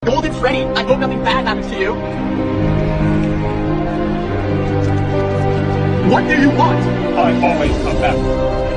Golden Freddy, I hope nothing bad happens to you. What do you want? I always come back.